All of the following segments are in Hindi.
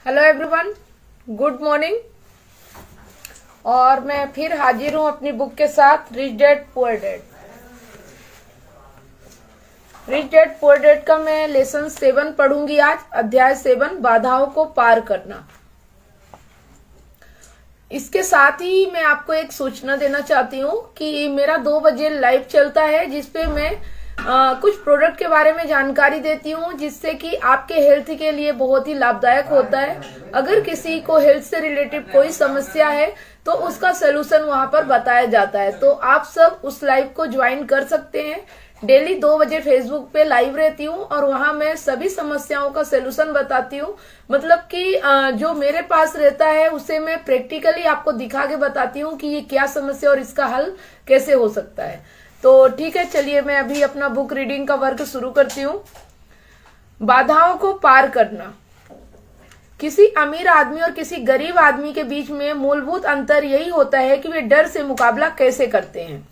Hello everyone, good morning. और मैं फिर हाजिर हूं अपनी बुक के साथ, rich dad poor dad. Rich dad poor dad का मैं लेसन 7 पढ़ूंगी आज, अध्याय 7, बाधाओं को पार करना। इसके साथ ही मैं आपको एक सूचना देना चाहती हूँ कि मेरा 2 बजे लाइव चलता है, जिसपे मैं कुछ प्रोडक्ट के बारे में जानकारी देती हूँ, जिससे कि आपके हेल्थ के लिए बहुत ही लाभदायक होता है। अगर किसी को हेल्थ से रिलेटेड कोई समस्या है तो उसका सोल्यूशन वहां पर बताया जाता है। तो आप सब उस लाइव को ज्वाइन कर सकते हैं। डेली 2 बजे फेसबुक पे लाइव रहती हूँ और वहां मैं सभी समस्याओं का सोल्यूशन बताती हूँ। मतलब कि जो मेरे पास रहता है उसे मैं प्रैक्टिकली आपको दिखा के बताती हूँ कि ये क्या समस्या और इसका हल कैसे हो सकता है। तो ठीक है, चलिए मैं अभी अपना बुक रीडिंग का वर्क शुरू करती हूँ। बाधाओं को पार करना। किसी अमीर आदमी और किसी गरीब आदमी के बीच में मूलभूत अंतर यही होता है कि वे डर से मुकाबला कैसे करते हैं।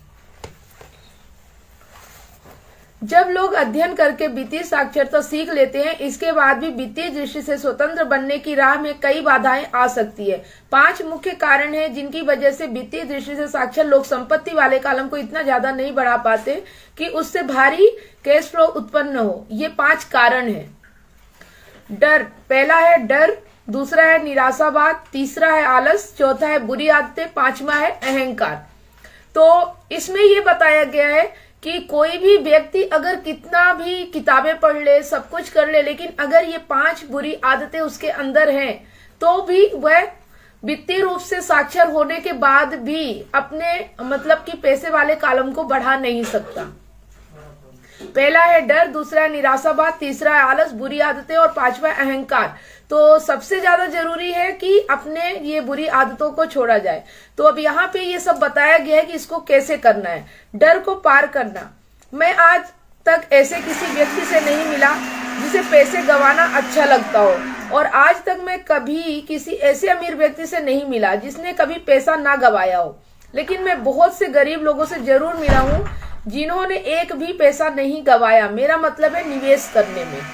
जब लोग अध्ययन करके वित्तीय साक्षरता सीख लेते हैं, इसके बाद भी वित्तीय दृष्टि से स्वतंत्र बनने की राह में कई बाधाएं आ सकती है। 5 मुख्य कारण हैं जिनकी वजह से वित्तीय दृष्टि से साक्षर लोग संपत्ति वाले कॉलम को इतना ज्यादा नहीं बढ़ा पाते कि उससे भारी कैश फ्लो उत्पन्न हो। ये 5 कारण हैं। डर, पहला है डर, दूसरा है निराशावाद, तीसरा है आलस, चौथा है बुरी आदतें, 5वां है अहंकार। तो इसमें ये बताया गया है कि कोई भी व्यक्ति अगर कितना भी किताबें पढ़ ले, सब कुछ कर ले, लेकिन अगर ये 5 बुरी आदतें उसके अंदर हैं तो भी वह वित्तीय रूप से साक्षर होने के बाद भी अपने मतलब कि पैसे वाले कॉलम को बढ़ा नहीं सकता। पहला है डर, दूसरा है निराशावाद, तीसरा है आलस, बुरी आदतें और 5वां अहंकार। तो सबसे ज्यादा जरूरी है कि अपने ये बुरी आदतों को छोड़ा जाए। तो अब यहाँ पे ये सब बताया गया है कि इसको कैसे करना है। डर को पार करना। मैं आज तक ऐसे किसी व्यक्ति से नहीं मिला जिसे पैसे गंवाना अच्छा लगता हो, और आज तक मैं कभी किसी ऐसे अमीर व्यक्ति से नहीं मिला जिसने कभी पैसा ना गंवाया हो। लेकिन मैं बहुत से गरीब लोगों से जरूर मिला हूँ जिन्होंने एक भी पैसा नहीं गंवाया। मेरा मतलब है निवेश करने में।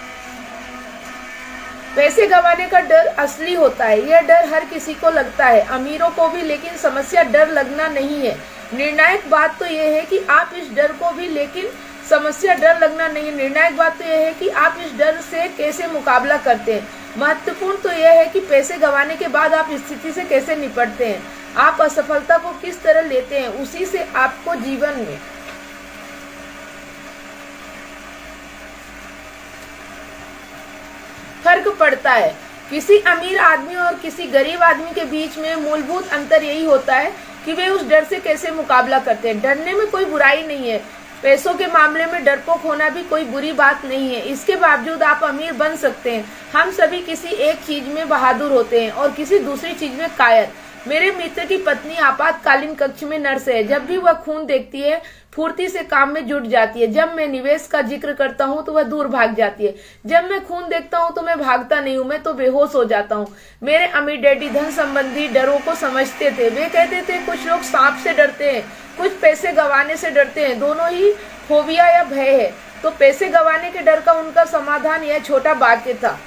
पैसे गंवाने का डर असली होता है। यह डर हर किसी को लगता है, अमीरों को भी, लेकिन समस्या डर लगना नहीं है। निर्णायक बात तो यह है कि आप इस डर को भी, लेकिन समस्या डर लगना नहीं है। निर्णायक बात तो यह है कि आप इस डर से कैसे मुकाबला करते हैं। महत्वपूर्ण तो यह है कि पैसे गंवाने के बाद आप स्थिति से कैसे निपटते हैं। आप असफलता को किस तरह लेते हैं, उसी से आपको जीवन में फर्क पड़ता है। किसी अमीर आदमी और किसी गरीब आदमी के बीच में मूलभूत अंतर यही होता है कि वे उस डर से कैसे मुकाबला करते हैं। डरने में कोई बुराई नहीं है। पैसों के मामले में डरपोक होना भी कोई बुरी बात नहीं है। इसके बावजूद आप अमीर बन सकते हैं। हम सभी किसी एक चीज में बहादुर होते हैं और किसी दूसरी चीज में कायर। मेरे मित्र की पत्नी आपातकालीन कक्ष में नर्स है। जब भी वह खून देखती है, फुर्ती से काम में जुट जाती है। जब मैं निवेश का जिक्र करता हूँ तो वह दूर भाग जाती है। जब मैं खून देखता हूँ तो मैं भागता नहीं हूँ, मैं तो बेहोश हो जाता हूँ। मेरे अमीर डैडी धन संबंधी डरों को समझते थे। वे कहते थे कुछ लोग सांप से डरते हैं, कुछ पैसे गंवाने से डरते हैं। दोनों ही फोबिया या भय है। तो पैसे गंवाने के डर का उनका समाधान यह छोटा वाक्य था।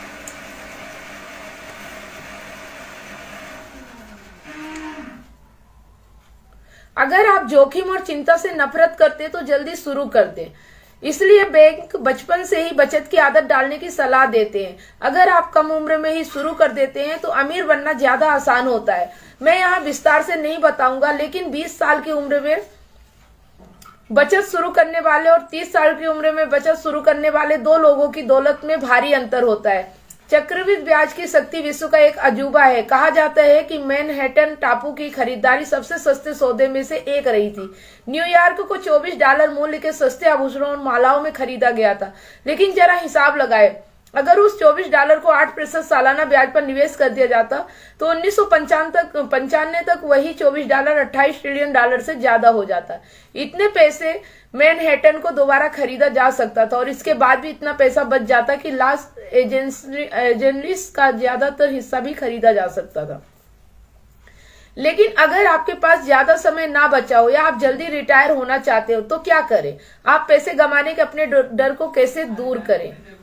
अगर आप जोखिम और चिंता से नफरत करते तो जल्दी शुरू कर दें। इसलिए बैंक बचपन से ही बचत की आदत डालने की सलाह देते हैं। अगर आप कम उम्र में ही शुरू कर देते हैं तो अमीर बनना ज्यादा आसान होता है। मैं यहाँ विस्तार से नहीं बताऊंगा, लेकिन 20 साल की उम्र में बचत शुरू करने वाले और 30 साल की उम्र में बचत शुरू करने वाले 2 लोगों की दौलत में भारी अंतर होता है। चक्रवृद्धि ब्याज की शक्ति विश्व का एक अजूबा है। कहा जाता है कि मैनहट्टन टापू की खरीदारी सबसे सस्ते सौदे में से एक रही थी। न्यूयॉर्क को $24 मूल्य के सस्ते आभूषणों और मालाओं में खरीदा गया था। लेकिन जरा हिसाब लगाए, अगर उस $24 को 8% सालाना ब्याज पर निवेश कर दिया जाता तो 1995 तक वही $24 $28 ट्रिलियन से ज्यादा हो जाता। इतने पैसे मैनहट्टन को दोबारा खरीदा जा सकता था, और इसके बाद भी इतना पैसा बच जाता कि लॉस एंजेलिस का ज्यादातर हिस्सा भी खरीदा जा सकता था। लेकिन अगर आपके पास ज्यादा समय ना बचा हो या आप जल्दी रिटायर होना चाहते हो तो क्या करें? आप पैसे गंवाने के अपने डर को कैसे दूर करें?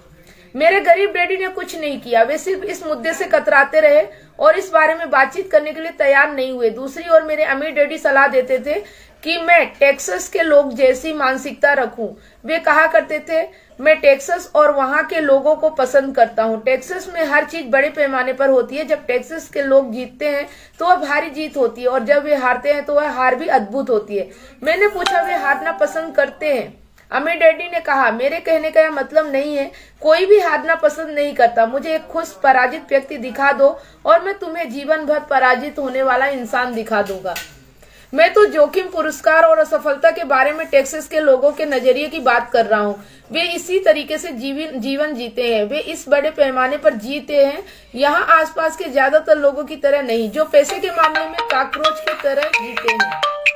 मेरे गरीब डैडी ने कुछ नहीं किया, वे सिर्फ इस मुद्दे से कतराते रहे और इस बारे में बातचीत करने के लिए तैयार नहीं हुए। दूसरी ओर मेरे अमीर डैडी सलाह देते थे कि मैं टेक्सास के लोग जैसी मानसिकता रखूं। वे कहा करते थे, मैं टेक्सास और वहां के लोगों को पसंद करता हूं। टेक्सास में हर चीज बड़े पैमाने पर होती है। जब टेक्सास के लोग जीतते हैं तो वह भारी जीत होती है और जब वे हारते हैं तो वह हार भी अद्भुत होती है। मैंने पूछा, वे हारना पसंद करते हैं? अमीर डैडी ने कहा, मेरे कहने का यह मतलब नहीं है, कोई भी हारना पसंद नहीं करता। मुझे एक खुश पराजित व्यक्ति दिखा दो और मैं तुम्हें जीवन भर पराजित होने वाला इंसान दिखा दूंगा। मैं तो जोखिम, पुरस्कार और असफलता के बारे में टेक्सास के लोगों के नजरिए की बात कर रहा हूँ। वे इसी तरीके से जीवन जीते हैं। वे इस बड़े पैमाने पर जीते हैं, यहाँ आसपास के ज्यादातर लोगों की तरह नहीं, जो पैसे के मामले में कॉकरोच की तरह जीते हैं।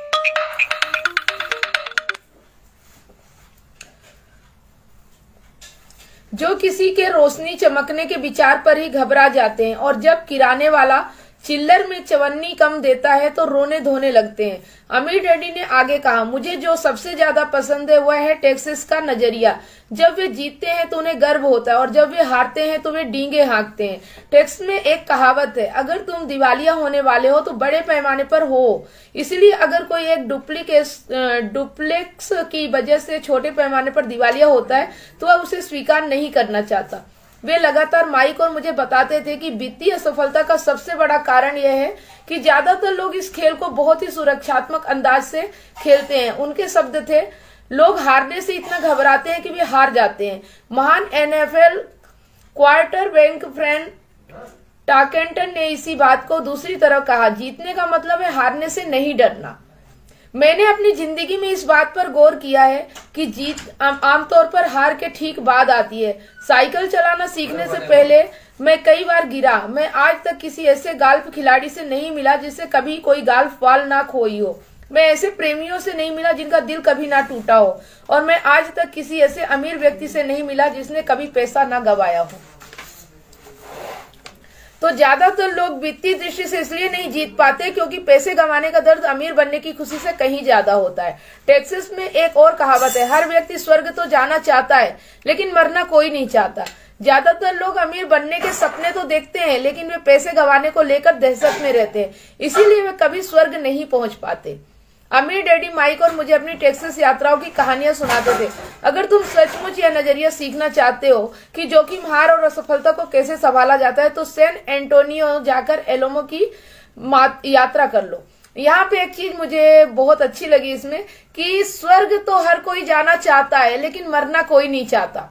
जो किसी के रोशनी चमकने के विचार पर ही घबरा जाते हैं और जब किराने वाला चिल्लर में चवन्नी कम देता है तो रोने धोने लगते हैं। अमीर डैडी ने आगे कहा, मुझे जो सबसे ज्यादा पसंद है वह है टेक्सास का नजरिया। जब वे जीतते हैं तो उन्हें गर्व होता है और जब वे हारते हैं तो वे डींगे हाँकते हैं। टेक्सास में एक कहावत है, अगर तुम दिवालिया होने वाले हो तो बड़े पैमाने पर हो। इसलिए अगर कोई एक डुप्लेक्स की वजह से छोटे पैमाने पर दिवालिया होता है तो वह उसे स्वीकार नहीं करना चाहता। वे लगातार माइक और मुझे बताते थे कि वित्तीय असफलता का सबसे बड़ा कारण यह है कि ज्यादातर लोग इस खेल को बहुत ही सुरक्षात्मक अंदाज से खेलते हैं। उनके शब्द थे, लोग हारने से इतना घबराते हैं कि वे हार जाते हैं। महान NFL क्वार्टरबैक फ्रैंक टाकेंटन ने इसी बात को दूसरी तरफ कहा, जीतने का मतलब है हारने से नहीं डरना। मैंने अपनी जिंदगी में इस बात पर गौर किया है कि जीत आमतौर पर हार के ठीक बाद आती है। साइकिल चलाना सीखने से पहले मैं कई बार गिरा। मैं आज तक किसी ऐसे गोल्फ खिलाड़ी से नहीं मिला जिससे कभी कोई गोल्फ बॉल ना खोई हो। मैं ऐसे प्रेमियों से नहीं मिला जिनका दिल कभी ना टूटा हो और मैं आज तक किसी ऐसे अमीर व्यक्ति से नहीं मिला जिसने कभी पैसा ना गंवाया हो। तो ज्यादातर लोग वित्तीय दृष्टि से इसलिए नहीं जीत पाते क्योंकि पैसे गंवाने का दर्द अमीर बनने की खुशी से कहीं ज्यादा होता है। टेक्सास में एक और कहावत है, हर व्यक्ति स्वर्ग तो जाना चाहता है लेकिन मरना कोई नहीं चाहता। ज्यादातर लोग अमीर बनने के सपने तो देखते हैं लेकिन वे पैसे गंवाने को लेकर दहशत में रहते हैं, इसीलिए वे कभी स्वर्ग नहीं पहुंच पाते। अमीर डैडी माइक और मुझे अपनी टेक्सास यात्राओं की कहानियां सुनाते थे। अगर तुम सचमुच यह नजरिया सीखना चाहते हो कि जोखिम, हार और असफलता को कैसे संभाला जाता है तो सैन एंटोनियो जाकर एलोमो की यात्रा कर लो। यहाँ पे एक चीज मुझे बहुत अच्छी लगी इसमें कि स्वर्ग तो हर कोई जाना चाहता है लेकिन मरना कोई नहीं चाहता।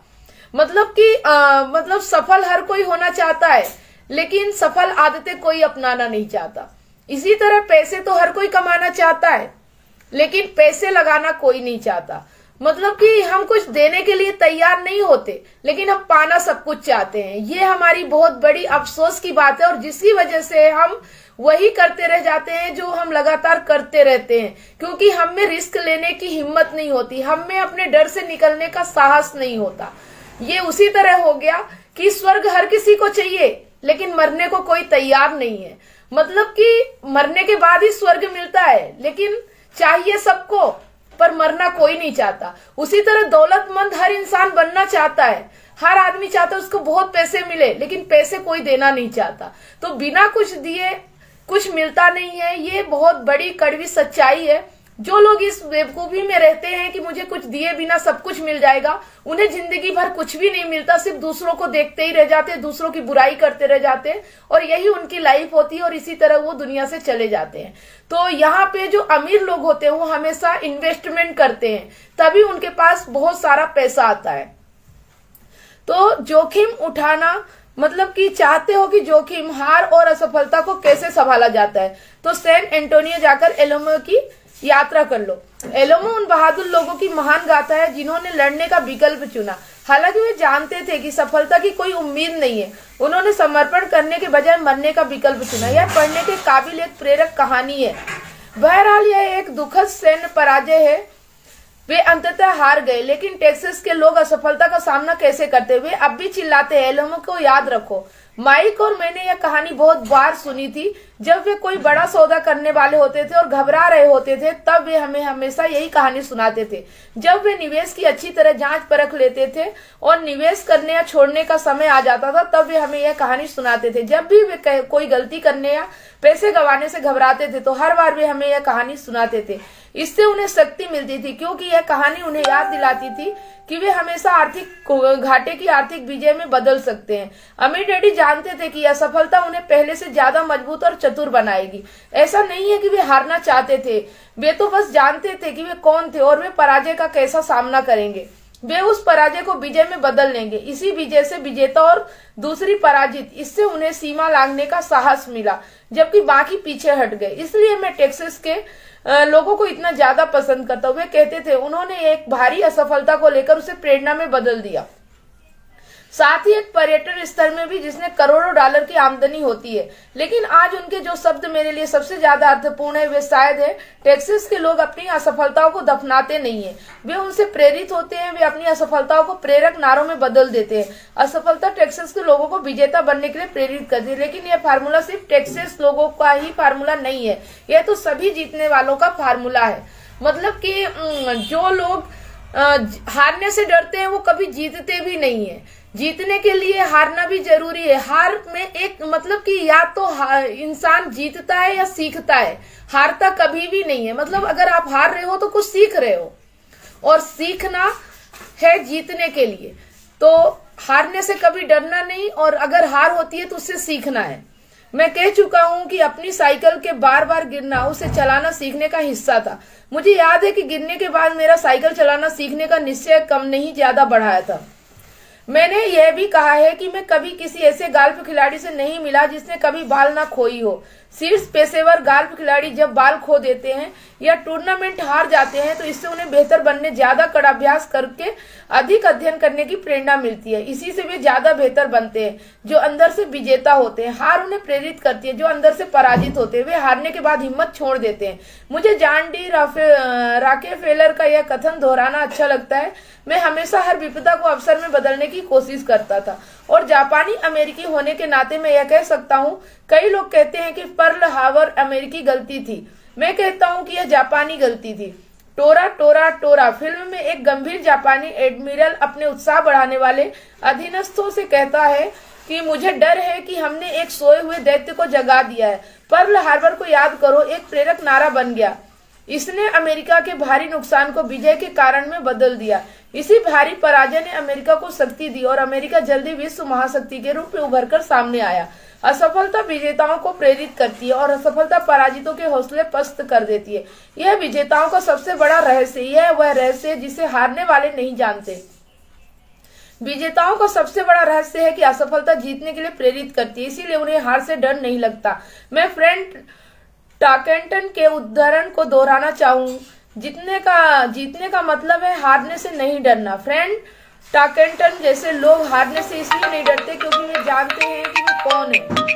मतलब सफल हर कोई होना चाहता है लेकिन सफल आदतें कोई अपनाना नहीं चाहता। इसी तरह पैसे तो हर कोई कमाना चाहता है लेकिन पैसे लगाना कोई नहीं चाहता। मतलब कि हम कुछ देने के लिए तैयार नहीं होते लेकिन हम पाना सब कुछ चाहते हैं। ये हमारी बहुत बड़ी अफसोस की बात है और जिसकी वजह से हम वही करते रह जाते हैं जो हम लगातार करते रहते हैं, क्योंकि हम में रिस्क लेने की हिम्मत नहीं होती, हम में अपने डर से निकलने का साहस नहीं होता। ये उसी तरह हो गया कि स्वर्ग हर किसी को चाहिए लेकिन मरने को कोई तैयार नहीं है। मतलब कि मरने के बाद ही स्वर्ग मिलता है लेकिन चाहिए सबको, पर मरना कोई नहीं चाहता। उसी तरह दौलतमंद हर इंसान बनना चाहता है, हर आदमी चाहता है उसको बहुत पैसे मिले लेकिन पैसे कोई देना नहीं चाहता। तो बिना कुछ दिए कुछ मिलता नहीं है, ये बहुत बड़ी कड़वी सच्चाई है। जो लोग इस बेवकूफी में रहते हैं कि मुझे कुछ दिए बिना सब कुछ मिल जाएगा, उन्हें जिंदगी भर कुछ भी नहीं मिलता, सिर्फ दूसरों को देखते ही रह जाते, दूसरों की बुराई करते रह जाते हैं और यही उनकी लाइफ होती है और इसी तरह वो दुनिया से चले जाते हैं। तो यहाँ पे जो अमीर लोग होते हैं वो हमेशा इन्वेस्टमेंट करते हैं, तभी उनके पास बहुत सारा पैसा आता है। तो जोखिम उठाना मतलब कि चाहते हो कि जोखिम, हार और असफलता को कैसे संभाला जाता है तो सैन एंटोनियो जाकर एलोमो की यात्रा कर लो। एलोमो उन बहादुर लोगों की महान गाथा है जिन्होंने लड़ने का विकल्प चुना। हालांकि वे जानते थे कि सफलता की कोई उम्मीद नहीं है, उन्होंने समर्पण करने के बजाय मरने का विकल्प चुना। यह पढ़ने के काबिल एक प्रेरक कहानी है। बहरहाल यह एक दुखद सैन्य पराजय है। वे अंततः हार गए लेकिन टेक्सास के लोग असफलता का सामना कैसे करते? वे अब भी चिल्लाते हैं, एलोमो को याद रखो, माइक और मैंने यह कहानी बहुत बार सुनी थी। जब वे कोई बड़ा सौदा करने वाले होते थे और घबरा रहे होते थे, तब वे हमें हमेशा यही कहानी सुनाते थे। जब वे निवेश की अच्छी तरह जांच परख लेते थे और निवेश करने या छोड़ने का समय आ जाता था, तब वे हमें यह कहानी सुनाते थे। जब भी वे कोई गलती करने या पैसे गंवाने से घबराते थे, तो हर बार वे हमें यह कहानी सुनाते थे। इससे उन्हें शक्ति मिलती थी, क्योंकि यह कहानी उन्हें याद दिलाती थी कि वे हमेशा आर्थिक घाटे की आर्थिक विजय में बदल सकते हैं। अमीर डैडी जानते थे कि यह सफलता उन्हें पहले से ज्यादा मजबूत और चतुर बनाएगी। ऐसा नहीं है कि वे हारना चाहते थे, वे तो बस जानते थे कि वे कौन थे और वे पराजय का कैसा सामना करेंगे। वे उस पराजय को विजय में बदल लेंगे। इसी विजय से विजेता और दूसरी पराजित, इससे उन्हें सीमा लांघने का साहस मिला, जबकि बाकी पीछे हट गए। इसलिए मैं टेक्सास के लोगों को इतना ज्यादा पसंद करता हूं। वे कहते थे उन्होंने एक भारी असफलता को लेकर उसे प्रेरणा में बदल दिया, साथ ही एक पर्यटन स्थल में भी जिसने करोड़ों डॉलर की आमदनी होती है। लेकिन आज उनके जो शब्द मेरे लिए सबसे ज्यादा अर्थपूर्ण है, वे शायद है, टेक्सास के लोग अपनी असफलताओं को दफनाते नहीं है, वे उनसे प्रेरित होते हैं। वे अपनी असफलताओं को प्रेरक नारों में बदल देते हैं। असफलता टेक्सास के लोगों को विजेता बनने के लिए प्रेरित करती है, लेकिन यह फार्मूला सिर्फ टेक्सास लोगों का ही फार्मूला नहीं है, यह तो सभी जीतने वालों का फार्मूला है। मतलब कि जो लोग हारने से डरते हैं वो कभी जीतते भी नहीं है। जीतने के लिए हारना भी जरूरी है। हार में एक मतलब कि या तो इंसान जीतता है या सीखता है, हारता कभी भी नहीं है। मतलब अगर आप हार रहे हो तो कुछ सीख रहे हो, और सीखना है जीतने के लिए। तो हारने से कभी डरना नहीं, और अगर हार होती है तो उससे सीखना है। मैं कह चुका हूं कि अपनी साइकिल के बार बार गिरना उसे चलाना सीखने का हिस्सा था। मुझे याद है कि गिरने के बाद मेरा साइकिल चलाना सीखने का निश्चय कम नहीं ज्यादा बढ़ाया था। मैंने यह भी कहा है कि मैं कभी किसी ऐसे गोल्फ खिलाड़ी से नहीं मिला जिसने कभी बाल ना खोई हो। शीर्ष पेशेवर गोल्फ खिलाड़ी जब बाल खो देते हैं या टूर्नामेंट हार जाते हैं, तो इससे उन्हें बेहतर बनने, ज्यादा कड़ा अभ्यास करके अधिक अध्ययन करने की प्रेरणा मिलती है। इसी से वे ज्यादा बेहतर बनते हैं। जो अंदर से विजेता होते हैं, हार उन्हें प्रेरित करती है। जो अंदर से पराजित होते हैं, वे हारने के बाद हिम्मत छोड़ देते हैं। मुझे जॉन डी रॉकेफेलर का यह कथन दोहराना अच्छा लगता है, मैं हमेशा हर विपदा को अवसर में बदलने की कोशिश करता था। और जापानी अमेरिकी होने के नाते मैं यह कह सकता हूँ, कई लोग कहते हैं कि पर्ल हार्बर अमेरिकी गलती थी, मैं कहता हूँ कि यह जापानी गलती थी। टोरा टोरा टोरा फिल्म में एक गंभीर जापानी एडमिरल अपने उत्साह बढ़ाने वाले अधीनस्थों से कहता है कि मुझे डर है कि हमने एक सोए हुए दैत्य को जगा दिया है। पर्ल हार्बर को याद करो एक प्रेरक नारा बन गया। इसने अमेरिका के भारी नुकसान को विजय के कारण में बदल दिया। इसी भारी पराजय ने अमेरिका को शक्ति दी और अमेरिका जल्दी विश्व महाशक्ति के रूप में उभरकर सामने आया। असफलता विजेताओं को प्रेरित करती है और असफलता पराजितों के हौसले पस्त कर देती है। यह विजेताओं का सबसे बड़ा रहस्य, यह वह रहस्य है जिसे हारने वाले नहीं जानते। विजेताओं का सबसे बड़ा रहस्य है कि असफलता जीतने के लिए प्रेरित करती है, इसीलिए उन्हें हार से डर नहीं लगता। मैं फ्रेंड टाकेंटन के उदाहरण को दोहराना चाहूँ, जीतने का मतलब है हारने से नहीं डरना। फ्रेंड टाकेंटन जैसे लोग हारने से इसलिए नहीं डरते क्योंकि वे जानते हैं कि वे कौन है।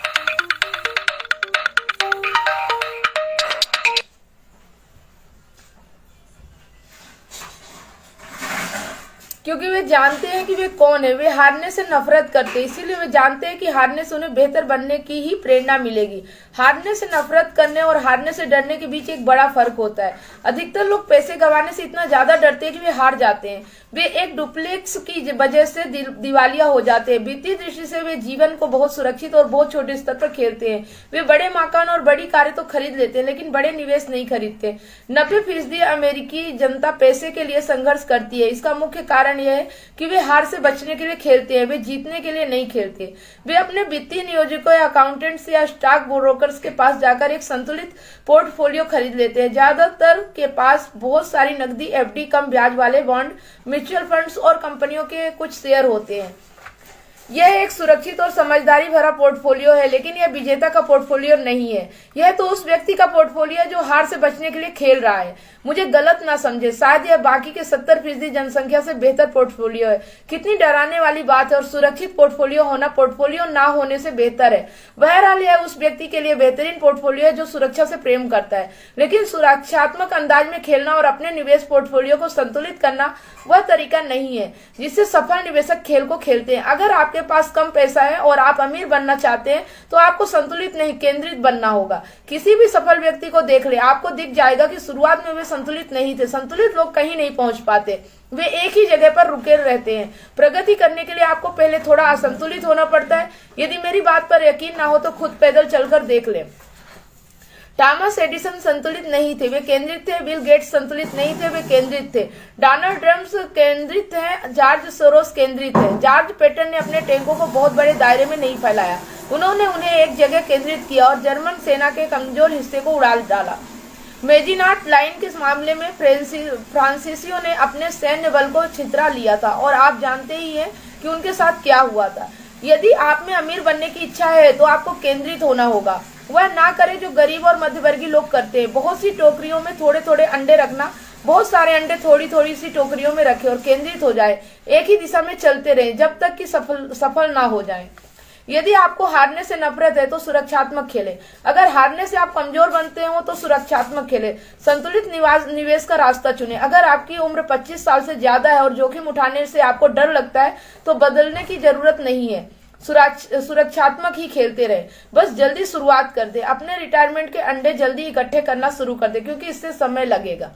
क्योंकि वे जानते हैं कि वे कौन है। वे हारने से नफरत करते हैं, इसीलिए वे जानते हैं कि हारने से उन्हें बेहतर बनने की ही प्रेरणा मिलेगी। हारने से नफरत करने और हारने से डरने के बीच एक बड़ा फर्क होता है। अधिकतर लोग पैसे गंवाने से इतना ज्यादा डरते हैं कि वे हार जाते हैं। वे एक डुप्लेक्स की वजह से दिवालिया हो जाते हैं। वित्तीय दृष्टि से वे जीवन को बहुत सुरक्षित और बहुत छोटे स्तर पर खेलते हैं। वे बड़े मकान और बड़ी कारें तो खरीद लेते हैं, लेकिन बड़े निवेश नहीं खरीदते। 90% अमेरिकी जनता पैसे के लिए संघर्ष करती है। इसका मुख्य कारण यह है कि वे हार से बचने के लिए खेलते हैं, वे जीतने के लिए नहीं खेलते। वे अपने वित्तीय नियोजकों या अकाउंटेंट्स या स्टॉक ब्रोकर्स के पास जाकर एक संतुलित पोर्टफोलियो खरीद लेते हैं। ज्यादातर के पास बहुत सारी नकदी, एफडी, कम ब्याज वाले बॉन्ड, म्यूचुअल फंड्स और कंपनियों के कुछ शेयर होते हैं। यह एक सुरक्षित और समझदारी भरा पोर्टफोलियो है, लेकिन यह विजेता का पोर्टफोलियो नहीं है। यह तो उस व्यक्ति का पोर्टफोलियो है जो हार से बचने के लिए खेल रहा है। मुझे गलत ना समझे, शायद यह बाकी के 70% जनसंख्या से बेहतर पोर्टफोलियो है। कितनी डराने वाली बात है। और सुरक्षित पोर्टफोलियो होना पोर्टफोलियो ना होने से बेहतर है। बहरहाल यह उस व्यक्ति के लिए बेहतरीन पोर्टफोलियो है जो सुरक्षा से प्रेम करता है। लेकिन सुरक्षात्मक अंदाज में खेलना और अपने निवेश पोर्टफोलियो को संतुलित करना वह तरीका नहीं है जिससे सफल निवेशक खेल को खेलते हैं। अगर आप आपके पास कम पैसा है और आप अमीर बनना चाहते हैं तो आपको संतुलित नहीं केंद्रित बनना होगा। किसी भी सफल व्यक्ति को देख ले, आपको दिख जाएगा कि शुरुआत में वे संतुलित नहीं थे। संतुलित लोग कहीं नहीं पहुंच पाते, वे एक ही जगह पर रुके रहते हैं। प्रगति करने के लिए आपको पहले थोड़ा असंतुलित होना पड़ता है। यदि मेरी बात पर यकीन ना हो तो खुद पैदल चलकर देख ले। थॉमस एडिसन संतुलित नहीं थे, वे केंद्रित थे। बिल गेट्स संतुलित नहीं थे, वे केंद्रित थे। डोनाल्ड ट्रम्प केंद्रित है। जॉर्ज सोरोस केंद्रित है। जॉर्ज पैटन ने अपने टैंकों को बहुत बड़े दायरे में नहीं फैलाया, उन्होंने उन्हें एक जगह केंद्रित किया और जर्मन सेना के कमजोर हिस्से को उड़ा डाला। मेजिनाट लाइन के मामले में फ्रांसीसियों ने अपने सैन्य बल को छितरा लिया था और आप जानते ही हैं कि उनके साथ क्या हुआ था। यदि आप में अमीर बनने की इच्छा है तो आपको केंद्रित होना होगा। वह ना करे जो गरीब और मध्यवर्गीय लोग करते हैं। बहुत सी टोकरियों में थोड़े थोड़े अंडे रखना, बहुत सारे अंडे थोड़ी थोड़ी सी टोकरियों में रखें और केंद्रित हो जाए। एक ही दिशा में चलते रहें जब तक कि सफल ना हो जाएं। यदि आपको हारने से नफरत है तो सुरक्षात्मक खेले। अगर हारने से आप कमजोर बनते हो तो सुरक्षात्मक खेले। संतुलित निवेश का रास्ता चुने। अगर आपकी उम्र 25 साल से ज्यादा है और जोखिम उठाने से आपको डर लगता है तो बदलने की जरूरत नहीं है, सुरक्षात्मक ही खेलते रहे। बस जल्दी शुरुआत कर दे। अपने रिटायरमेंट के अंडे जल्दी इकट्ठे करना शुरू कर दे, क्योंकि इससे समय लगेगा।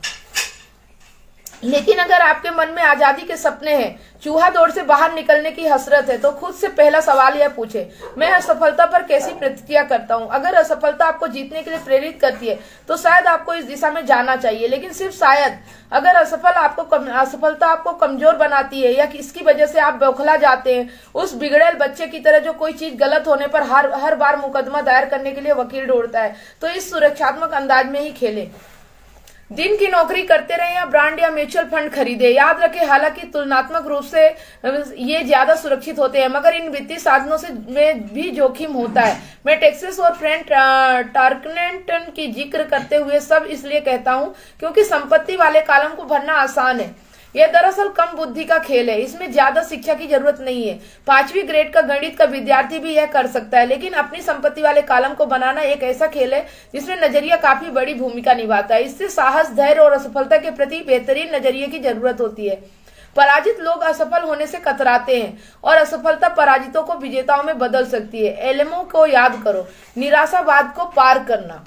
लेकिन अगर आपके मन में आजादी के सपने हैं, चूहा दौड़ से बाहर निकलने की हसरत है, तो खुद से पहला सवाल यह पूछे, मैं असफलता पर कैसी प्रतिक्रिया करता हूँ। अगर असफलता आपको जीतने के लिए प्रेरित करती है तो शायद आपको इस दिशा में जाना चाहिए, लेकिन सिर्फ शायद। अगर असफलता आपको कमजोर बनाती है या इसकी वजह से आप बौखला जाते हैं, उस बिगड़ेल बच्चे की तरह जो कोई चीज गलत होने पर हर बार मुकदमा दायर करने के लिए वकील ढूंढता है, तो इस सुरक्षात्मक अंदाज में ही खेले। दिन की नौकरी करते रहे या ब्रांड या म्यूचुअल फंड खरीदे। याद रखें, हालांकि तुलनात्मक रूप से ये ज्यादा सुरक्षित होते हैं, मगर इन वित्तीय साधनों से में भी जोखिम होता है। मैं टेक्सास और फ्रैंक टार्कनेटन की जिक्र करते हुए सब इसलिए कहता हूं क्योंकि संपत्ति वाले कॉलम को भरना आसान है। यह दरअसल कम बुद्धि का खेल है, इसमें ज्यादा शिक्षा की जरूरत नहीं है। 5वीं ग्रेड का गणित का विद्यार्थी भी यह कर सकता है, लेकिन अपनी संपत्ति वाले कॉलम को बनाना एक ऐसा खेल है जिसमें नजरिया काफी बड़ी भूमिका निभाता है। इससे साहस, धैर्य और असफलता के प्रति बेहतरीन नजरिए की जरूरत होती है। पराजित लोग असफल होने से कतराते हैं और असफलता पराजितों को विजेताओं में बदल सकती है। एलेमो को याद करो, निराशावाद को पार करना।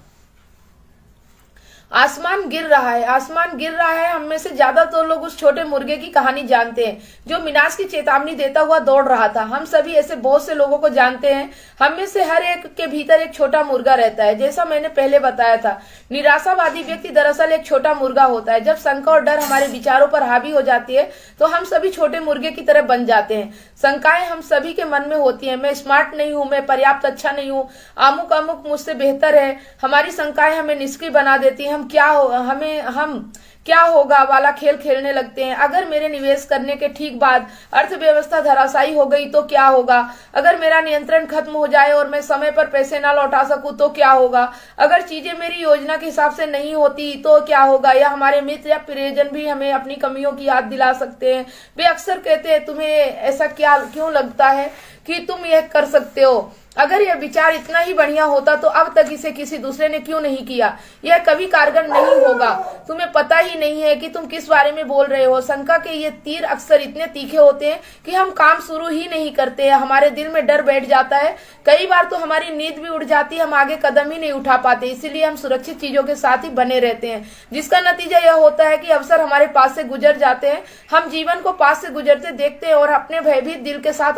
आसमान गिर रहा है, आसमान गिर रहा है। हम में से ज्यादातर लोग उस छोटे मुर्गे की कहानी जानते हैं जो विनाश की चेतावनी देता हुआ दौड़ रहा था। हम सभी ऐसे बहुत से लोगों को जानते हैं। हम में से हर एक के भीतर एक छोटा मुर्गा रहता है। जैसा मैंने पहले बताया था, निराशावादी व्यक्ति दरअसल एक छोटा मुर्गा होता है। जब शंका और डर हमारे विचारों पर हावी हो जाती है तो हम सभी छोटे मुर्गे की तरह बन जाते हैं। शंकाएं हम सभी के मन में होती है। मैं स्मार्ट नहीं हूं, मैं पर्याप्त अच्छा नहीं हूं, अमुक मुझसे बेहतर है। हमारी शंकाएं हमें निष्क्रिय बना देती है। हम क्या होगा वाला खेल खेलने लगते हैं। अगर मेरे निवेश करने के ठीक बाद अर्थव्यवस्था धराशायी हो गई तो क्या होगा। अगर मेरा नियंत्रण खत्म हो जाए और मैं समय पर पैसे ना लौटा सकूं तो क्या होगा। अगर चीजें मेरी योजना के हिसाब से नहीं होती तो क्या होगा। या हमारे मित्र या प्रियजन भी हमें अपनी कमियों की याद दिला सकते हैं। वे अक्सर कहते हैं, तुम्हें ऐसा क्यों लगता है कि तुम यह कर सकते हो। अगर यह विचार इतना ही बढ़िया होता तो अब तक इसे किसी दूसरे ने क्यों नहीं किया। यह कभी कारगर नहीं होगा। तुम्हें पता ही नहीं है कि तुम किस बारे में बोल रहे हो। शंका के ये तीर अक्सर इतने तीखे होते हैं कि हम काम शुरू ही नहीं करते हैं। हमारे दिल में डर बैठ जाता है। कई बार तो हमारी नींद भी उड़ जाती है, हम आगे कदम ही नहीं उठा पाते। इसीलिए हम सुरक्षित चीजों के साथ ही बने रहते हैं, जिसका नतीजा यह होता है कि अवसर हमारे पास से गुजर जाते हैं। हम जीवन को पास से गुजरते देखते हैं और अपने भयभीत दिल के साथ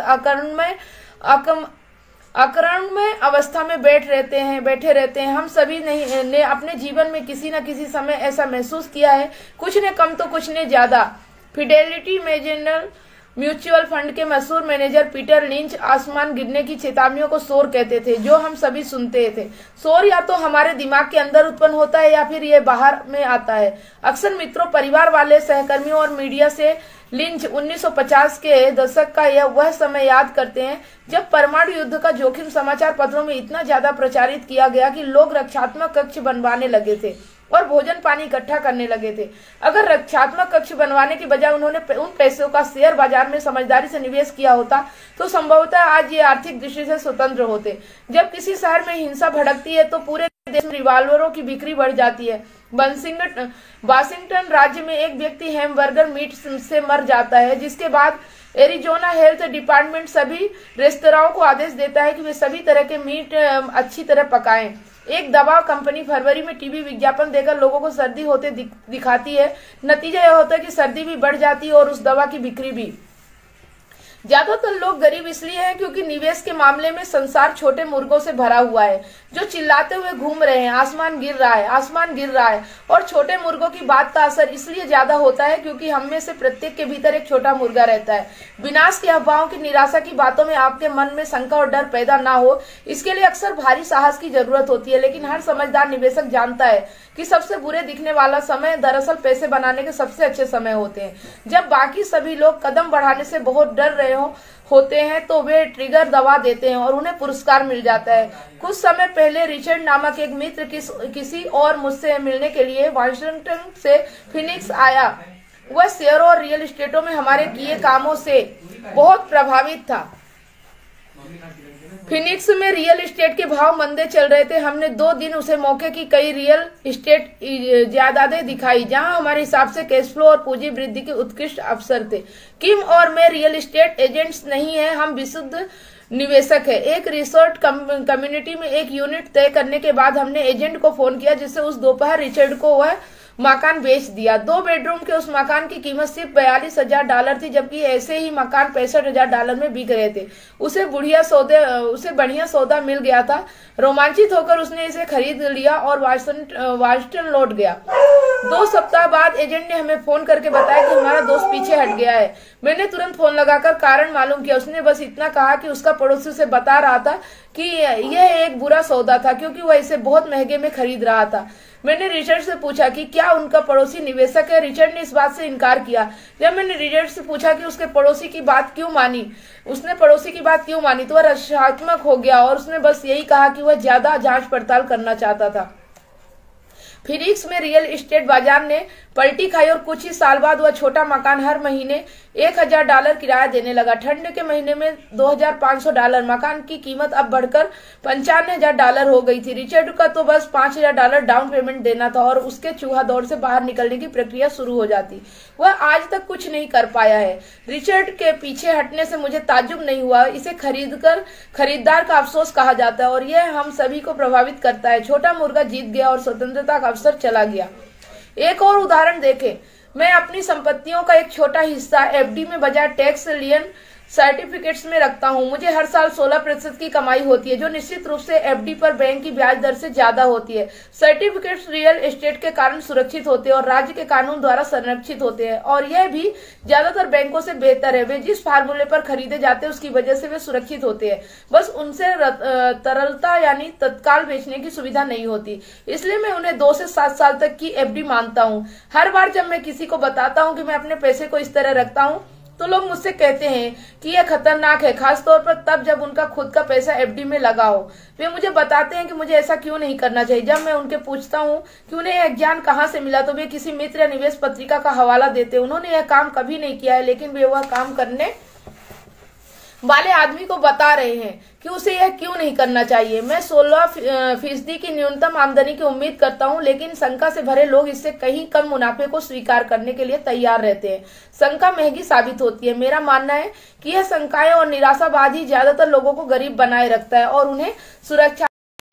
अकर्मण्य अवस्था में बैठे रहते हैं। हम सभी ने अपने जीवन में किसी न किसी समय ऐसा महसूस किया है, कुछ ने कम तो कुछ ने ज्यादा। फिडेलिटी मेजनल म्यूचुअल फंड के मशहूर मैनेजर पीटर लिंच आसमान गिरने की चेतावनियों को शोर कहते थे, जो हम सभी सुनते थे। शोर या तो हमारे दिमाग के अंदर उत्पन्न होता है या फिर यह बाहर में आता है। अक्सर मित्रों, परिवार वाले, सहकर्मियों और मीडिया से लिंच 1950 के दशक का वह समय याद करते हैं जब परमाणु युद्ध का जोखिम समाचार पत्रों में इतना ज्यादा प्रचारित किया गया कि लोग रक्षात्मक कक्ष बनवाने लगे थे और भोजन पानी इकट्ठा करने लगे थे। अगर रक्षात्मक कक्ष बनवाने की बजाय उन्होंने उन पैसों का शेयर बाजार में समझदारी से निवेश किया होता तो संभवतः आज ये आर्थिक दृष्टि से स्वतंत्र होते। जब किसी शहर में हिंसा भड़कती है तो पूरे देश में रिवाल्वरों की बिक्री बढ़ जाती है। वाशिंगटन राज्य में एक व्यक्ति हैमबर्गर मीट से मर जाता है, जिसके बाद एरिजोना हेल्थ डिपार्टमेंट सभी रेस्तराओं को आदेश देता है कि वे सभी तरह के मीट अच्छी तरह पकाएं। एक दवा कंपनी फरवरी में टीवी विज्ञापन देकर लोगों को सर्दी होते दिखाती है। नतीजा यह होता है कि सर्दी भी बढ़ जाती है और उस दवा की बिक्री भी। ज्यादातर लोग गरीब इसलिए हैं क्योंकि निवेश के मामले में संसार छोटे मुर्गों से भरा हुआ है जो चिल्लाते हुए घूम रहे हैं, आसमान गिर रहा है, आसमान गिर रहा है। और छोटे मुर्गों की बात का असर इसलिए ज्यादा होता है क्योंकि हम में से प्रत्येक के भीतर एक छोटा मुर्गा रहता है। विनाश की अफवाहों की, निराशा की बातों में आपके मन में शंका और डर पैदा ना हो, इसके लिए अक्सर भारी साहस की जरूरत होती है। लेकिन हर समझदार निवेशक जानता है कि सबसे बुरे दिखने वाला समय दरअसल पैसे बनाने के सबसे अच्छे समय होते हैं। जब बाकी सभी लोग कदम बढ़ाने से बहुत डर रहे होते हैं तो वे ट्रिगर दबा देते हैं और उन्हें पुरस्कार मिल जाता है। कुछ समय पहले रिचर्ड नामक एक मित्र किसी और मुझसे मिलने के लिए वाशिंगटन से फिनिक्स आया। वह शेयरों और रियल एस्टेटों में हमारे किए कामों से बहुत प्रभावित था। फिनिक्स में रियल एस्टेट के भाव मंदे चल रहे थे। हमने 2 दिन उसे मौके की कई रियल एस्टेट जायदादें दिखाई जहां हमारे हिसाब से कैश फ्लो और पूंजी वृद्धि के उत्कृष्ट अवसर थे। किम और मैं रियल एस्टेट एजेंट्स नहीं है, हम विशुद्ध निवेशक है। एक रिसोर्ट कम्युनिटी में एक यूनिट तय करने के बाद हमने एजेंट को फोन किया जिससे उस दोपहर रिचर्ड को वह मकान बेच दिया। 2 बेडरूम के उस मकान की कीमत सिर्फ $42,000 थी, जबकि ऐसे ही मकान $65,000 में बिक रहे थे। उसे बढ़िया सौदा मिल गया था। रोमांचित होकर उसने इसे खरीद लिया और वाशिंगटन लौट गया। 2 सप्ताह बाद एजेंट ने हमें फोन करके बताया कि हमारा दोस्त पीछे हट गया है। मैंने तुरंत फोन लगाकर कारण मालूम किया। उसने बस इतना कहा कि उसका पड़ोसी उसे बता रहा था कि यह एक बुरा सौदा था क्योंकि वह इसे बहुत महंगे में खरीद रहा था। मैंने रिचर्ड से पूछा कि क्या उनका पड़ोसी निवेशक है। रिचर्ड ने इस बात से इनकार किया। जब मैंने रिचर्ड से पूछा कि उसके पड़ोसी की बात क्यों मानी, तो वह रक्षात्मक हो गया और उसने बस यही कहा कि वह ज्यादा जांच पड़ताल करना चाहता था। फिनिक्स में रियल एस्टेट बाजार ने पलटी खाई और कुछ ही साल बाद वह छोटा मकान हर महीने $1,000 किराया देने लगा। ठंड के महीने में $2,500। मकान की कीमत अब बढ़कर $95,000 हो गई थी। रिचर्ड का तो बस $5,000 डाउन पेमेंट देना था और उसके चूहा दौड़ से बाहर निकलने की प्रक्रिया शुरू हो जाती। वह आज तक कुछ नहीं कर पाया है। रिचर्ड के पीछे हटने से मुझे ताज्जुब नहीं हुआ। इसे खरीदार का अफसोस कहा जाता है और यह हम सभी को प्रभावित करता है। छोटा मुर्गा जीत गया और स्वतंत्रता का अवसर चला गया। एक और उदाहरण देखें। मैं अपनी संपत्तियों का एक छोटा हिस्सा एफडी में बजाय टैक्स लियन सर्टिफिकेट्स में रखता हूं। मुझे हर साल 16% की कमाई होती है जो निश्चित रूप से एफडी पर बैंक की ब्याज दर से ज्यादा होती है। सर्टिफिकेट्स रियल एस्टेट के कारण सुरक्षित होते हैं और राज्य के कानून द्वारा संरक्षित होते हैं और यह भी ज्यादातर बैंकों से बेहतर है। वे जिस फार्मूले पर खरीदे जाते हैं उसकी वजह से वे सुरक्षित होते हैं, बस उनसे तरलता यानी तत्काल बेचने की सुविधा नहीं होती। इसलिए मैं उन्हें 2 से 7 साल तक की एफडी मानता हूँ। हर बार जब मैं किसी को बताता हूँ कि मैं अपने पैसे को इस तरह रखता हूँ तो लोग मुझसे कहते हैं कि यह खतरनाक है, खासतौर पर तब जब उनका खुद का पैसा एफडी में लगा हो। वे मुझे बताते हैं कि मुझे ऐसा क्यों नहीं करना चाहिए। जब मैं उनके पूछता हूं कि उन्हें यह ज्ञान कहां से मिला तो वे किसी मित्र या निवेश पत्रिका का हवाला देते हैं। उन्होंने यह काम कभी नहीं किया है लेकिन वे वह काम करने वाले आदमी को बता रहे हैं कि उसे यह क्यों नहीं करना चाहिए। मैं 16% की न्यूनतम आमदनी की उम्मीद करता हूं, लेकिन शंका से भरे लोग इससे कहीं कम मुनाफे को स्वीकार करने के लिए तैयार रहते हैं। शंका महंगी साबित होती है। मेरा मानना है कि यह शंकाएं और निराशावाद ही ज्यादातर लोगों को गरीब बनाए रखता है और उन्हें सुरक्षा।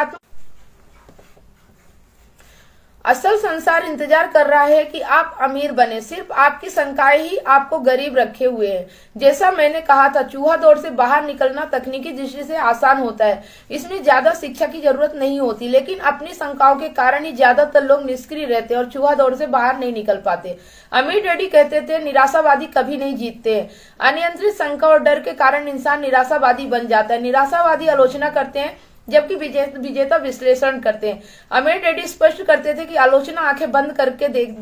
असल संसार इंतजार कर रहा है कि आप अमीर बने। सिर्फ आपकी शंकाएं ही आपको गरीब रखे हुए हैं। जैसा मैंने कहा था, चूहा दौड़ से बाहर निकलना तकनीकी दृष्टि से आसान होता है। इसमें ज्यादा शिक्षा की जरूरत नहीं होती, लेकिन अपनी शंकाओं के कारण ही ज्यादातर लोग निष्क्रिय रहते हैं और चूहा दौड़ से बाहर नहीं निकल पाते। अमीर डैडी कहते थे, निराशावादी कभी नहीं जीतते हैं। अनियंत्रित शंका और डर के कारण इंसान निराशावादी बन जाता है। निराशावादी आलोचना करते हैं जबकि विजेता विश्लेषण करते हैं। अमीर डैडी स्पष्ट करते थे कि आलोचना आंखें बंद कर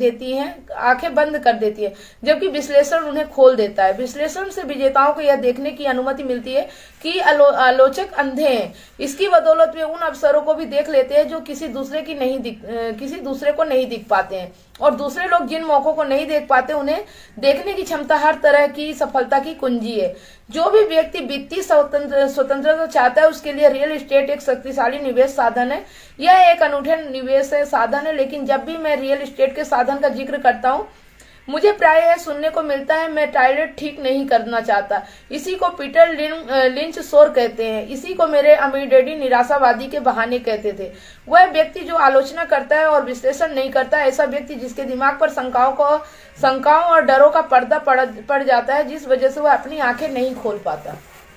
देती है, जबकि विश्लेषण उन्हें खोल देता है। विश्लेषण से विजेताओं को यह देखने की अनुमति मिलती है कि आलोचक अंधे हैं। इसकी बदौलत वे उन अवसरों को भी देख लेते हैं जो किसी दूसरे को नहीं दिख पाते हैं और दूसरे लोग जिन मौकों को नहीं देख पाते उन्हें देखने की क्षमता हर तरह की सफलता की कुंजी है। जो भी व्यक्ति वित्तीय स्वतंत्रता चाहता है उसके लिए रियल एस्टेट एक शक्तिशाली निवेश साधन है। यह एक अनूठे निवेश साधन है, लेकिन जब भी मैं रियल एस्टेट के साधन का जिक्र करता हूँ मुझे प्रायः सुनने को मिलता है मैं टॉयलेट ठीक नहीं करना चाहता। इसी को पीटर लिंच शोर कहते हैं। इसी को मेरे अमीर डैडी निराशावादी के बहाने कहते थे। वह व्यक्ति जो आलोचना करता है और विश्लेषण नहीं करता, ऐसा व्यक्ति जिसके दिमाग पर शंकाओं और डरों का पर्दा पड़ जाता है, जिस वजह से वह अपनी आंखें नहीं खोल पाता।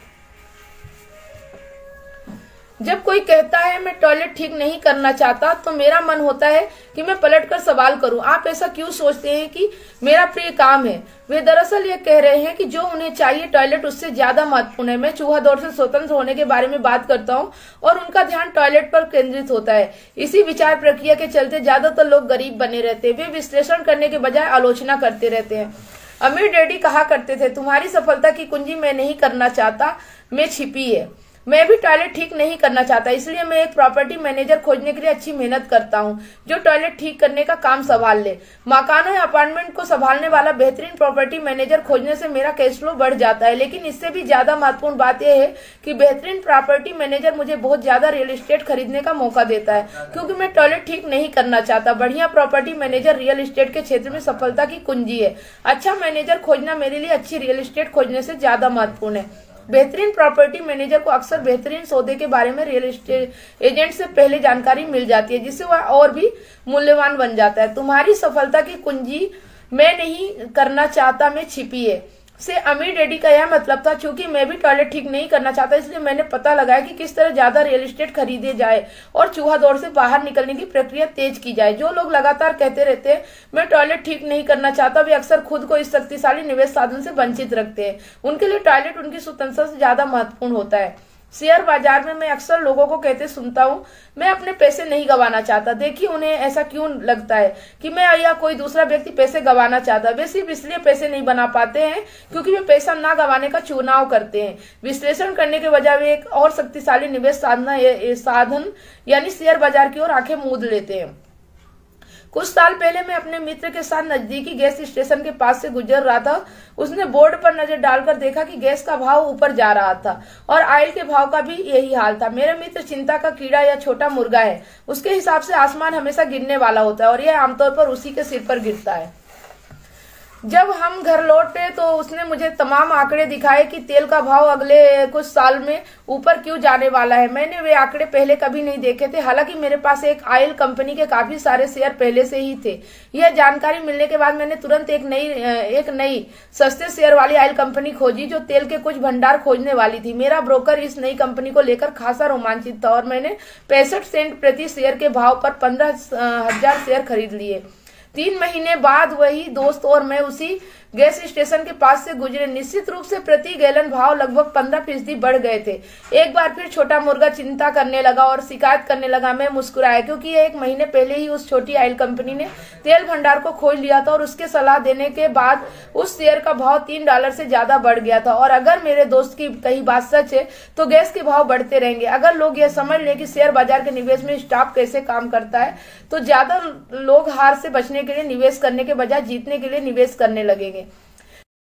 जब कोई कहता है मैं टॉयलेट ठीक नहीं करना चाहता, तो मेरा मन होता है कि मैं पलटकर सवाल करूं, आप ऐसा क्यों सोचते हैं कि मेरा प्रिय काम है? वे दरअसल ये कह रहे हैं कि जो उन्हें चाहिए टॉयलेट उससे ज्यादा महत्वपूर्ण है। मैं चूहा दौड़ से स्वतंत्र होने के बारे में बात करता हूं और उनका ध्यान टॉयलेट पर केंद्रित होता है। इसी विचार प्रक्रिया के चलते ज्यादातर लोग गरीब बने रहते हैं। वे विश्लेषण करने के बजाय आलोचना करते रहते हैं। अमीर डैडी कहा करते थे, तुम्हारी सफलता की कुंजी मैं नहीं करना चाहता में छिपी है। मैं भी टॉयलेट ठीक नहीं करना चाहता, इसलिए मैं एक प्रॉपर्टी मैनेजर खोजने के लिए अच्छी मेहनत करता हूं जो टॉयलेट ठीक करने का काम संभाल ले। मकानों या अपार्टमेंट को संभालने वाला बेहतरीन प्रॉपर्टी मैनेजर खोजने से मेरा कैश फ्लो बढ़ जाता है। लेकिन इससे भी ज्यादा महत्वपूर्ण बात यह है कि बेहतरीन प्रॉपर्टी मैनेजर मुझे बहुत ज्यादा रियल एस्टेट खरीदने का मौका देता है, क्योंकि मैं टॉयलेट ठीक नहीं करना चाहता। बढ़िया प्रॉपर्टी मैनेजर रियल एस्टेट के क्षेत्र में सफलता की कुंजी है। अच्छा मैनेजर खोजना मेरे लिए अच्छी रियल एस्टेट खोजने से ज्यादा महत्वपूर्ण है। बेहतरीन प्रॉपर्टी मैनेजर को अक्सर बेहतरीन सौदे के बारे में रियल एस्टेट एजेंट से पहले जानकारी मिल जाती है, जिससे वह और भी मूल्यवान बन जाता है। तुम्हारी सफलता की कुंजी मैं नहीं करना चाहता में छिपी है से अमीर डैडी का यह मतलब था। चूंकि मैं भी टॉयलेट ठीक नहीं करना चाहता, इसलिए मैंने पता लगाया कि किस तरह ज्यादा रियल एस्टेट खरीदे जाए और चूहा दौड़ से बाहर निकलने की प्रक्रिया तेज की जाए। जो लोग लगातार कहते रहते हैं मैं टॉयलेट ठीक नहीं करना चाहता, वे अक्सर खुद को इस शक्तिशाली निवेश साधन से वंचित रखते हैं। उनके लिए टॉयलेट उनकी स्वतंत्रता से ज्यादा महत्वपूर्ण होता है। शेयर बाजार में मैं अक्सर लोगों को कहते सुनता हूं, मैं अपने पैसे नहीं गंवाना चाहता। देखिए उन्हें ऐसा क्यों लगता है कि मैं या कोई दूसरा व्यक्ति पैसे गंवाना चाहता। वे सिर्फ इसलिए पैसे नहीं बना पाते हैं क्योंकि वे पैसा ना गंवाने का चुनाव करते हैं। विश्लेषण करने के बजाय वे एक और शक्तिशाली निवेश साधन यानी शेयर बाजार की ओर आंखें मूंद लेते हैं। कुछ साल पहले मैं अपने मित्र के साथ नजदीकी गैस स्टेशन के पास से गुजर रहा था। उसने बोर्ड पर नजर डालकर देखा कि गैस का भाव ऊपर जा रहा था और ऑयल के भाव का भी यही हाल था। मेरा मित्र चिंता का कीड़ा या छोटा मुर्गा है। उसके हिसाब से आसमान हमेशा गिरने वाला होता है और यह आमतौर पर उसी के सिर पर गिरता है। जब हम घर लौटे तो उसने मुझे तमाम आंकड़े दिखाए कि तेल का भाव अगले कुछ साल में ऊपर क्यों जाने वाला है। मैंने वे आंकड़े पहले कभी नहीं देखे थे, हालांकि मेरे पास एक ऑयल कंपनी के काफी सारे शेयर पहले से ही थे। यह जानकारी मिलने के बाद मैंने तुरंत एक नई सस्ते शेयर वाली ऑयल कंपनी खोजी जो तेल के कुछ भंडार खोजने वाली थी। मेरा ब्रोकर इस नई कंपनी को लेकर खासा रोमांचित था और मैंने 65 सेंट प्रति शेयर के भाव पर 15,000 शेयर खरीद लिए। 3 महीने बाद वही दोस्त और मैं उसी गैस स्टेशन के पास से गुजरे। निश्चित रूप से प्रति गैलन भाव लगभग 15% बढ़ गए थे। एक बार फिर छोटा मुर्गा चिंता करने लगा और शिकायत करने लगा। मैं मुस्कुराया क्योंकि 1 महीने पहले ही उस छोटी ऑयल कंपनी ने तेल भंडार को खोज लिया था और उसके सलाह देने के बाद उस शेयर का भाव $3 से ज्यादा बढ़ गया था। और अगर मेरे दोस्त की कही बात सच है तो गैस के भाव बढ़ते रहेंगे। अगर लोग यह समझ लें कि शेयर बाजार के निवेश में स्टॉक कैसे काम करता है तो ज्यादा लोग हार से बचने के लिए निवेश करने के बजाय जीतने के लिए निवेश करने लगेंगे।